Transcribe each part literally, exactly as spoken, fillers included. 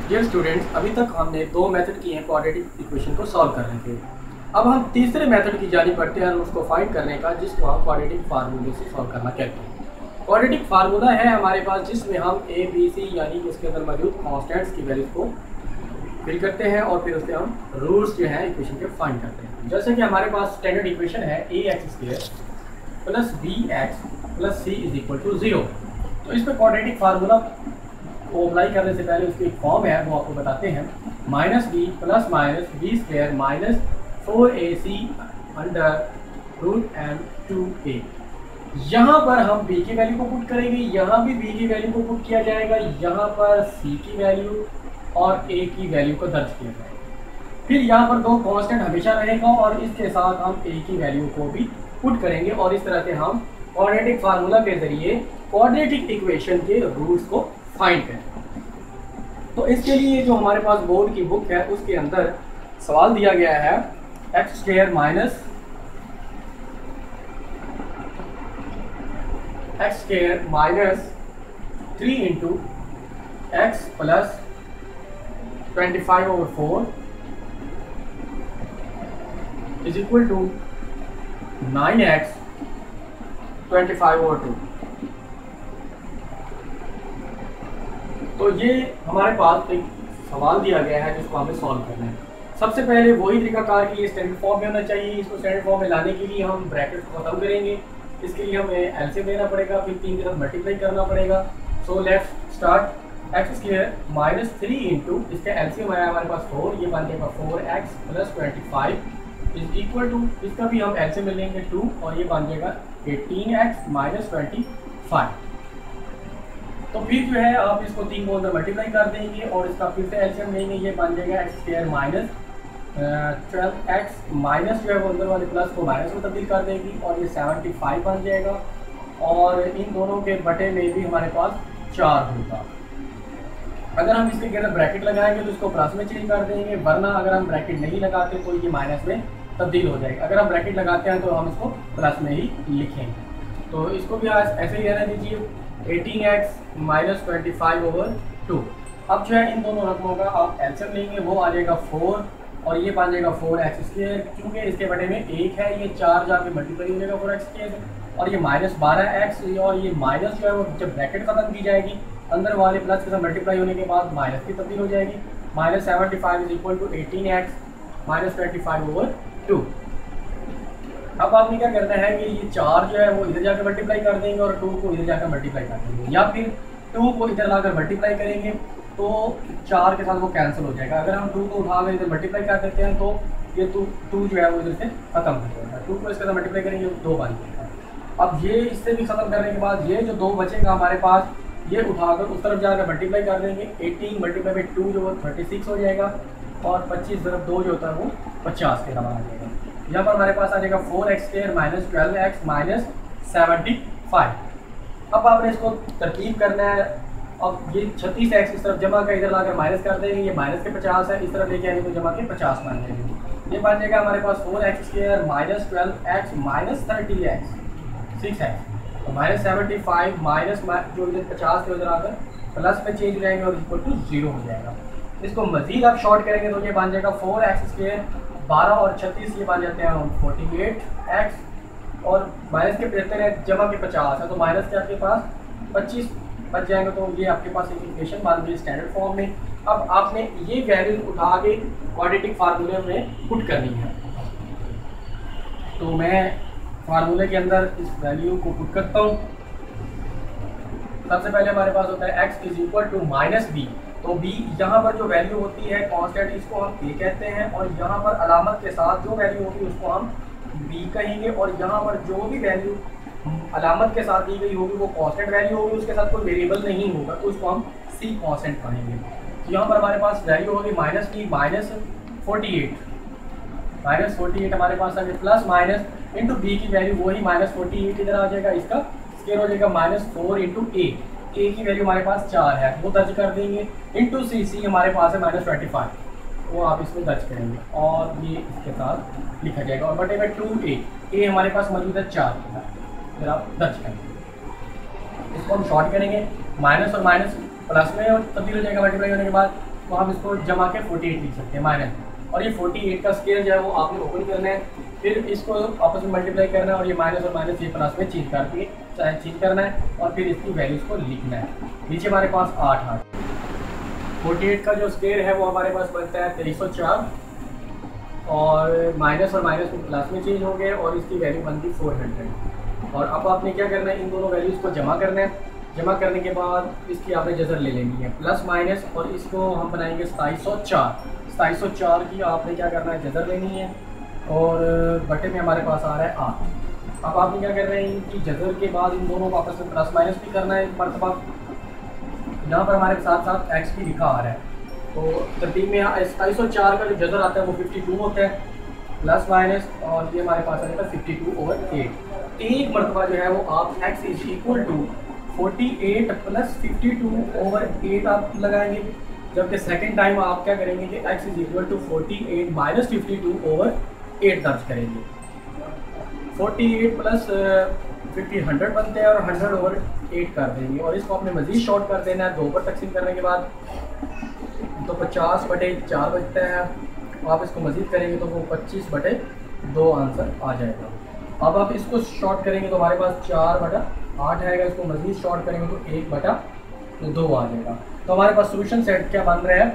Dear students, अभी तक हमने दो मेथड किए हैं क्वाड्रेटिक इक्वेशन को सॉल्व करने के। अब हम तीसरे मेथड की जानी पड़ते हैं उसको फाइंड करने का, जिसको हम क्वाड्रेटिक फार्मूले से सॉल्व करना कहते हैं। क्वाड्रेटिक फार्मूला है हमारे पास जिसमें हम ए बी सी यानी कि उसके अंदर मौजूद कॉन्स्टेंट्स की वैल्यूज को फिल करते हैं और फिर उससे हम रूट्स जो है इक्वेशन के फाइंड करते हैं। जैसे कि हमारे पास स्टैंडर्ड इक्वेशन है a x square plus b x plus c is equal to zero. तो इस पर क्वाड्रेटिक फार्मूला को अप्लाई करने से पहले उसकी एक फॉर्म है वो आपको बताते हैं। Minus b plus minus b square minus four a c under root n two a. यहाँ पर हम b की वैल्यू को पुट करेंगे, यहाँ भी b की वैल्यू को पुट किया जाएगा, यहाँ पर c की वैल्यू और a की वैल्यू को दर्ज किया जाएगा। फिर यहाँ पर दो कांस्टेंट हमेशा रहेगा और इसके साथ हम a की वैल्यू को भी पुट करेंगे और इस तरह से हम क्वाड्रेटिक फार्मूला के जरिए क्वाड्रेटिक इक्वेशन के रूट्स को फाइंड करें। तो इसके लिए जो हमारे पास बोर्ड की बुक है उसके अंदर सवाल दिया गया है x square minus x square minus three into x plus twenty five over four is equal to nine x twenty five over two. तो ये हमारे पास एक सवाल दिया गया है जिसको हमें सॉल्व करना है। सबसे पहले वही तरीकाकार कि ये स्टैंडर्ड फॉर्म में होना चाहिए। इसको स्टैंडर्ड फॉर्म में लाने के लिए हम ब्रैकेट को खत्म करेंगे। इसके लिए हमें एलसीएम लेना पड़ेगा, फिर तीन के साथ मल्टीप्लाई करना पड़ेगा। So let's start. X square minus three into इसका एलसीएम आया हमारे पास फोर, ये बन जाएगा four x plus twenty five is equal to इसका भी हम एलसीएम लेंगे टू और ये बन जाएगा eighteen x minus twenty five. तो फिर जो है आप इसको तीन को अंदर मल्टीप्लाई कर देंगे और इसका फिर से एलसीएम लेंगे, ये बन जाएगा x square minus twelve x minus जो है वो अंदर वाले प्लस को माइनस में तब्दील कर देगी और ये सेवेंटी फाइव बन जाएगा और इन दोनों के बटे में भी हमारे पास चार होगा। अगर हम इसके अंदर ब्रैकेट लगाएंगे तो इसको प्लस में चेंज कर देंगे, वरना अगर हम ब्रैकेट नहीं लगाते तो ये माइनस में तब्दील हो जाएगा। अगर हम ब्रैकेट लगाते हैं तो हम इसको प्लस में ही लिखेंगे। तो इसको भी आज ऐसे ही रहने दीजिए eighteen x minus twenty five over two. अब जो है इन दोनों रकमों का आप एलसीएम लेंगे, वो आ जाएगा फोर और ये बन जाएगा फोर एक्स स्क्वायर। क्योंकि इसके बटे में एक है, ये चार जाके मल्टीप्लाई हो जाएगा फोर एक्स स्क्वायर और ये माइनस बारह एक्स और ये माइनस जो है वो जब ब्रैकेट खत्म की जाएगी अंदर वाले प्लस के साथ मल्टीप्लाई होने के बाद माइनस की तब्दील हो जाएगी। Minus seventy five is equal to eighteen x minus twenty five over two. अब आपने क्या करना है कि ये चार जो है वो इधर जाकर मल्टीप्लाई कर देंगे और टू को इधर जाकर मल्टीप्लाई कर देंगे, या फिर टू को इधर लाकर मल्टीप्लाई करेंगे तो चार के साथ वो कैंसिल हो जाएगा। अगर हम टू को उठाकर इधर मल्टीप्लाई कर देते हैं तो ये टू टू जो है वो इधर से खत्म हो जाएगा। टू को इसके साथ मल्टीप्लाई करेंगे दो बन जाएगा। अब ये इससे भी खत्म करने के बाद ये जो दो बचेगा हमारे पास, ये उठाकर उस तरफ जाकर मल्टीप्लाई कर देंगे। एटीन मल्टीप्लाई बाई टू जो वो थर्टी सिक्स हो जाएगा और पच्चीस तरफ दो जो होता है वो पचास के बराबर आ जाएगा। यहाँ पर हमारे पास आ जाएगा four x square minus twelve x minus seventy five. अब आपने इसको तरतीब करना है। अब ये छत्तीस एक्स इस तरफ जमा कर इधर लाकर माइनस कर देंगे, ये माइनस के पचास है, इस तरफ लेके आएंगे तो जमा के पचास बन जाएंगे। ये बन जाएगा हमारे पास four x square minus twelve x minus thirty x six x तो माइनस सेवेंटी फाइव माइनस जो इधर पचास के उधर आकर प्लस में चेंज हो जाएंगे और इक्वल टू जीरो हो जाएगा। इसको मजीद आप शॉर्ट करेंगे तो ये बन जाएगा फोर एक्स स्क्वायर बारह और छत्तीस ये बन जाते हैं फोर्टी एट एक्स और माइनस के पचहत्तर है जमा के पचास है तो माइनस के आपके पास पच्चीस बच जाएंगे। तो ये आपके पास एक इक्वेशन बन गई स्टैंडर्ड फॉर्म में। अब आपने ये वैल्यू उठा के क्वाड्रेटिक फार्मूले में पुट करनी है। तो मैं फार्मूले के अंदर इस वैल्यू को पुट करता हूँ। सबसे पहले हमारे पास होता है x is equal to minus b. तो b यहाँ पर जो वैल्यू होती है कांस्टेंट इसको हम a कहते हैं और यहाँ पर अलामत के साथ जो वैल्यू होगी उसको हम b कहेंगे और यहाँ पर जो भी वैल्यू अलामत के साथ दी गई होगी वो कांस्टेंट वैल्यू होगी, उसके साथ कोई वेरिएबल नहीं होगा तो उसको हम c कांस्टेंट कहेंगे। तो यहाँ पर हमारे पास वैल्यू होगी minus b minus forty eight minus forty eight हमारे पास आगे प्लस माइनस इंटू बी की वैल्यू वही माइनस फोर्टी एट इधर आ जाएगा, इसका स्क्वायर हो जाएगा minus four into a a की वैल्यू हमारे पास चार है वो दर्ज कर देंगे इंटू सी सी हमारे पास है माइनस ट्वेंटी फाइव वो आप इसमें दर्ज करेंगे और ये इसके साथ लिखा जाएगा और बटे में टू ए ए हमारे पास मौजूद है चार फिर आप दर्ज करेंगे। इसको हम शॉर्ट करेंगे, माइनस और माइनस प्लस में और तब्दील हो जाएगा मल्टीप्लाई होने के बाद तो हम इसको जमा के अड़तालीस लिख सकते हैं माइनस, और ये अड़तालीस का स्केयर जो है वो आपने ओपन करना है, फिर इसको आपस में मल्टीप्लाई करना है और ये माइनस और माइनस ये प्लस में चेंज करके चाहे चेंज करना है और फिर इसकी वैल्यूज़ को लिखना है। नीचे हमारे पास आठ आठ अड़तालीस का जो स्केयर है वो हमारे पास बनता है तेईस सौ चार, और माइनस और माइनस में प्लस में चेंज हो गए और इसकी वैल्यू बनती फोर हंड्रेड। और अब आपने क्या करना है, इन दोनों वैल्यूज़ को जमा करना है। जमा करने के बाद इसकी आपने जजर ले लेनी है प्लस माइनस, और इसको हम बनाएंगे सताईस सौ चार। सताईस सौ चार की आपने क्या करना है, जजर लेनी है, और बटे में हमारे पास आ रहा है आठ। अब आपने क्या करना है, इनकी जजर के बाद इन दोनों को आपस में प्लस माइनस भी करना है मरतबा। यहाँ पर हमारे साथ साथ एक्स भी लिखा आ रहा है, तो तरतीब में सताईस सौ चार का जो जजर आता है वो बावन होता है प्लस माइनस, और ये हमारे पास आ जाएगा बावन ओवर एट। एक मरतबा जो है वो आप x इज इक्वल टू अड़तालीस प्लस बावन ओवर एट आप लगाएंगे, जबकि सेकंड टाइम आप क्या करेंगे कि x इज इक्वल टू अड़तालीस माइनस बावन ओवर एट दर्ज करेंगे। अड़तालीस प्लस फिफ्टी हंड्रेड बनते हैं और हंड्रेड ओवर एट कर देंगे, और इसको आपने मज़ीद शॉर्ट कर देना है दो पर तकसीम करने के बाद, तो पचास बटे चार बचता है। आप इसको मज़ीद करेंगे तो वो पच्चीस बटे दो आंसर आ जाएगा। अब आप इसको शॉर्ट करेंगे तो हमारे पास चार बटा आठ आएगा, इसको मज़ीद शॉर्ट करेंगे तो एक बटा दो आ जाएगा। तो हमारे पास सोल्यूशन सेट क्या बन रहा है,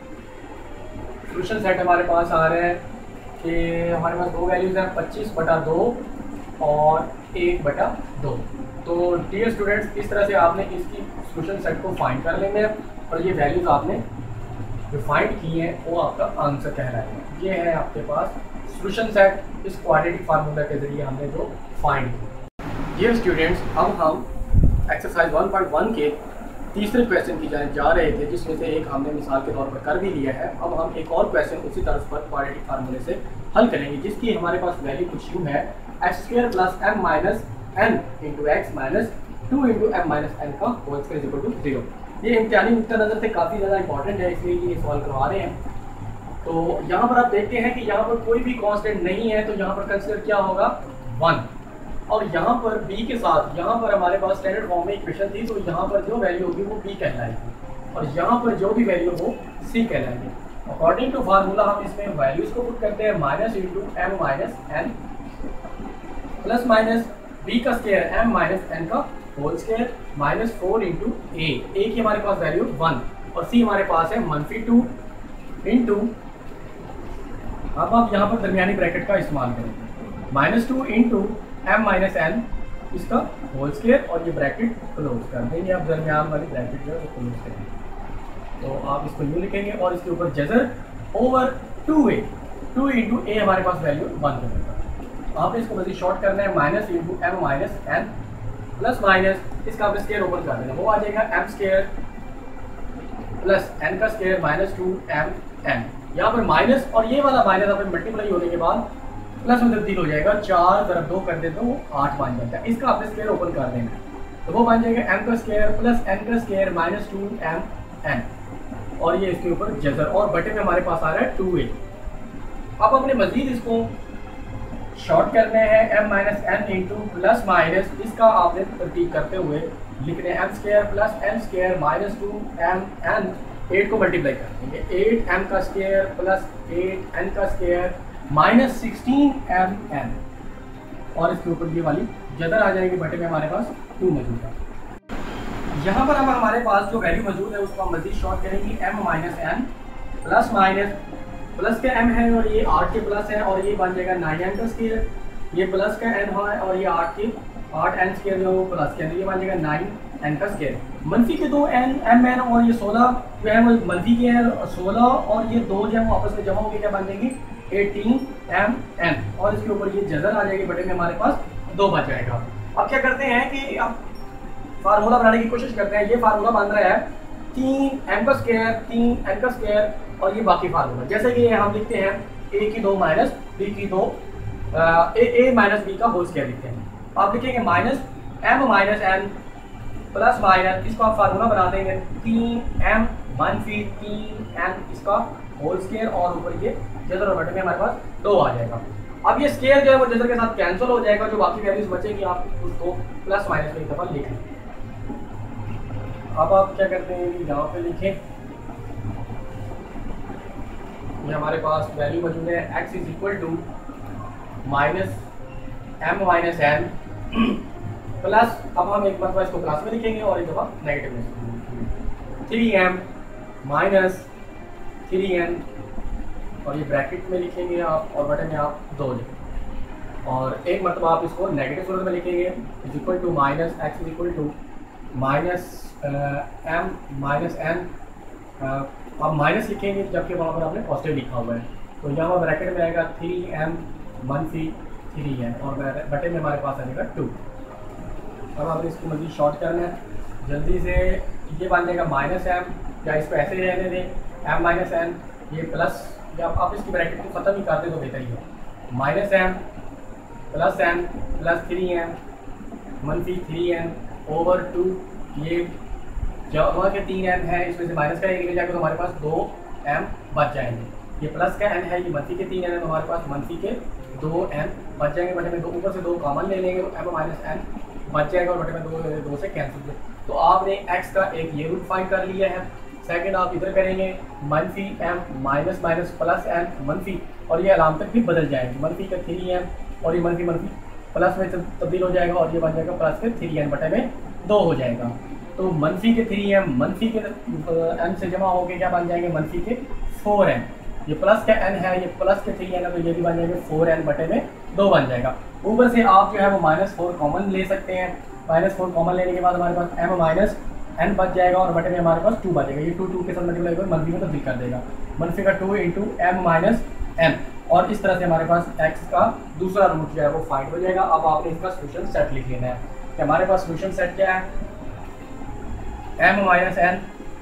सोल्यूशन सेट हमारे पास आ रहा है कि हमारे पास दो वैल्यूज़ हैं, पच्चीस बटा दो और एक बटा दो। तो डियर स्टूडेंट्स, इस तरह से आपने इसकी सोल्यूशन सेट को फाइंड कर लेंगे, और ये वैल्यूज़ आपने जो फाइंड की हैं वो आपका आंसर कहलाएगा। ये है आपके पास सोल्यूशन सेट इस क्वाड्रेटिक फार्मूला के ज़रिए हमने जो फाइंड किया। डियर स्टूडेंट्स, अब हम एक्सरसाइज वन पॉइंट वन के तीसरे क्वेश्चन की जाने जा रहे थे, जिसमें से एक हमने मिसाल के तौर पर कर भी लिया है। अब हम एक और क्वेश्चन उसी तर्ज पर क्वाड्रेटिक फार्मूले से हल करेंगे, जिसकी हमारे पास वैल्यू कुछ यूँ है, x square plus m minus n into x minus two into M minus n का whole square equal to zero. ये इम्तिहानी नुक्ता नज़र से काफ़ी ज़्यादा इंपॉर्टेंट है, इसलिए ये सॉल्व करवा रहे हैं। तो यहाँ पर आप देखते हैं कि यहाँ पर कोई भी कांस्टेंट नहीं है, तो यहाँ पर कंसिडर क्या होगा, वन। और यहाँ पर b के साथ, यहाँ पर हमारे पास स्टैंडर्ड फॉर्म में इक्वेशन थी, तो यहाँ पर जो वैल्यू होगी वो b कहलाएगी, और यहाँ पर जो भी वैल्यू हो c कहलाएगी। अकॉर्डिंग टू फार्मूला हम इसमें वैल्यूज को पुट करते हैं, minus into M minus n plus minus b का स्क्वायर m माइनस n का whole square minus four into a. A की हमारे पास वैल्यू वन और c हमारे पास है मनफी टू इंटू, अब आप यहाँ पर दरमियानी ब्रैकेट का इस्तेमाल करेंगे, minus two into M minus n इसका होल स्क्वायर, और ये ब्रैकेट क्लोज कर देंगे। आप दरमियान वाली ब्रैकेट जो है वो क्लोज करेंगे, तो आप इसको यूँ लिखेंगे और इसके ऊपर जजर over two a, two into a हमारे पास वैल्यू वन कर देगा। आपने इसको मज़ीद शॉर्ट करना है, minus into M minus n plus minus इसका आपने स्क्वायर ओपन कर देना, वो आ जाएगा एम स्क्वायर प्लस एन का square minus two m n. यहाँ पर माइनस और ये वाला माइनस आपने मल्टीप्लाई होने के बाद प्लस में तब्दील हो जाएगा, चार तरफ दो कर देते हो आठ बन जाता है। इसका आपने स्क्वायर ओपन कर देना, तो वो बन जाएगा एम का स्क्वायर प्लस एन का square minus two m n, और ये इसके ऊपर जजर, और बटे में हमारे पास आ रहा है टू ए। अब अपने मजीद इसको शॉर्ट करने हैं, m minus n into plus minus इसका आपने तरतीब करते हुए लिखने m square plus n square minus two m n, eight को मल्टीप्लाई कर देंगे, एट एम का स्क्वायर प्लस एट एन का square minus sixteen m n, और इसके ऊपर ये वाली जदर आ जाएगी, बटे में हमारे पास टू मौजूद है। यहाँ पर हम हमारे पास जो वैल्यू मौजूद है उसको हम मजीद शॉर्ट करेंगे, m minus n plus minus plus का एम है और ये आठ के प्लस है, और ये बन जाएगा नाइन एन का स्क्वायर, ये प्लस का एन है और ये आठ के आठ एन स्क्वायर जो प्लस के, ये बन जाएगा नाइन एन का स्क्वायर। मनफी के दो एन एम एन और ये सोलह जो है वो मनफी के हैं, सोलह और ये दो जो है वो आपस में जमा होकर क्या बन जाएंगी, एटीन एम एन, और इसके ऊपर ये जजर आ जाएगी, बटे में हमारे पास दो बच जाएगा। अब क्या करते हैं कि अब फार्मूला बनाने की कोशिश करते हैं। ये फार्मूला बन रहा है तीन एम का स्क्वायर तीन एन का स्क्वायर और ये बाकी फार्मूला, जैसे कि हम लिखते हैं ए की दो माइनस बी की दो ए ए माइनस बी का होल स्क्वायर लिखते हैं। आप लिखेंगे minus m minus n plus minus इसको आप फार्मूला बना देंगे तीन एम मनफी तीन एन इसका होल स्क्वायर, और ऊपर ये जजर और बटे में हमारे पास दो आ जाएगा। अब ये स्क्वायर जो है वो जजर के साथ कैंसिल हो जाएगा, जो बाकी वैल्यूज बचेगी आप उसको प्लस माइनस में एक दफा लिख लें। अब आप क्या करते हैं कि यहाँ पे लिखें ये हमारे पास वैल्यू मौजूद है x is equal to minus m minus n plus, अब हम एक मरतबा इसको प्लस में लिखेंगे और एक दफ़ा नेगेटिव में, three m minus three n, और ये ब्रैकेट में लिखेंगे आप और बटन में आप दो लिखें, और एक मरतबा आप इसको नेगेटिव सूरत में लिखेंगे is equal to minus x is equal to minus m minus n, आप माइनस लिखेंगे जबकि वहाँ पर आपने पॉजिटिव लिखा हुआ है, तो यहाँ ब्रैकेट में आएगा थ्री एम मनफी थ्री एन और बटन में हमारे पास आएगा टू। अब आपने इसको मज़ीद शॉर्ट करना है जल्दी से, ये बन जाएगा माइनस एम, या इसको ऐसे ही रहने दें एम माइनस एन, ये प्लस, या आप इसकी ब्रैकेट को ख़त्म ही करते तो बेहतर ही है, minus m plus n plus three m मनफी थ्री एन ओवर टू, ये जब वहाँ के तीन एम है इसमें से माइनस का एक निकल जाएगा तो हमारे पास दो एम बच जाएंगे, ये प्लस का एन है, ये मनफी के तीन एन है तो हमारे पास मनफी के दो एम बच जाएंगे, बटे में दो ऊपर से दो कॉमन ले लेंगे तो एम माइनस एन बच जाएगा और बटे में दो दो से कैंसिल। तो आपने एक्स का एक ये रूट फाइंड कर लिया है, सेकंड आप इधर करेंगे मनफी M minus minus plus N मनफी, और ये अलामत भी बदल जाएंगी, मनफी का थ्री एम और ये मनफी मनफी प्लस में तब्दील हो जाएगा और ये बन जाएगा प्लस के थ्री एन बटे में दो हो जाएगा, तो मनफी के थ्री एम मनफी के एन से जमा होकर क्या बन जाएंगे मनफी के फोर एन, ये प्लस का एन है ये प्लस के थ्री एन है तो ये भी बन जाएंगे फोर एन बटे में दो बन जाएगा। ऊपर से आप जो है वो माइनस फोर कॉमन ले सकते हैं, माइनस फोर कॉमन लेने के बाद हमारे पास एम माइनस एन बच जाएगा और बटे में हमारे पास टू बचेगा, ये टू टू के साथ मल्टीप्लाई कर मनफी में तब्दील कर देगा, मनफी का two into M minus N, और इस तरह से हमारे पास एक्स का दूसरा रूट जो है वो फाइंड हो जाएगा। अब आपने इसका सोल्यूशन सेट लिख लेना है कि हमारे पास सोल्यूशन सेट क्या है, एम माइनस एन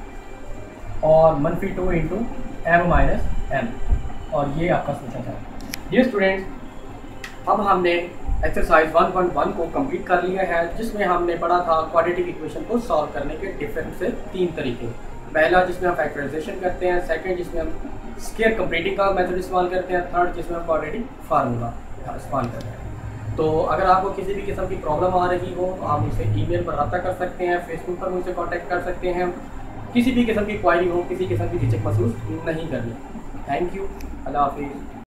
और मनफी two into M minus N, और ये आपका सोल्यूशन है। ये स्टूडेंट्स अब हमने एक्सरसाइज वन पॉइंट वन को कंप्लीट कर लिया है, जिसमें हमने पढ़ा था क्वाड्रेटिक इक्वेशन को सॉल्व करने के डिफरेंट से तीन तरीके, पहला जिसमें हम फैक्टराइजेशन करते हैं, सेकंड जिसमें हम स्क्वायर कंप्लीटिंग का मेथड इस्तेमाल करते हैं, थर्ड जिसमें हम क्वाड्रेटिक फार्मूला इस्तेमाल करते हैं। तो अगर आपको किसी भी किस्म की प्रॉब्लम आ रही हो तो आप मुझसे ईमेल पर रब्ता कर सकते हैं, फेसबुक पर मुझसे कॉन्टैक्ट कर सकते हैं, किसी भी किस्म की क्वायरी हो, किसी किस्म की झिझक महसूस नहीं करनी। थैंक यू, अल्लाह हाफिज़।